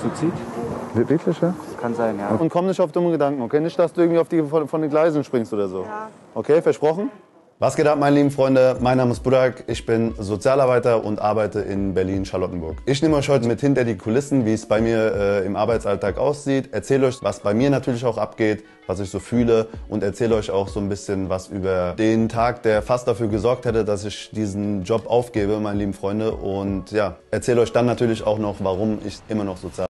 Suizid. Wirklich, ja? Kann sein, ja. Und komm nicht auf dumme Gedanken, okay? Nicht, dass du irgendwie von den Gleisen springst oder so. Ja. Okay, versprochen? Was geht ab, meine lieben Freunde? Mein Name ist Burak, ich bin Sozialarbeiter und arbeite in Berlin-Charlottenburg. Ich nehme euch heute mit hinter die Kulissen, wie es bei mir im Arbeitsalltag aussieht. Erzähle euch, was bei mir natürlich auch abgeht, was ich so fühle und erzähle euch auch so ein bisschen was über den Tag, der fast dafür gesorgt hätte, dass ich diesen Job aufgebe, meine lieben Freunde. Und ja, erzähle euch dann natürlich auch noch, warum ich immer noch sozial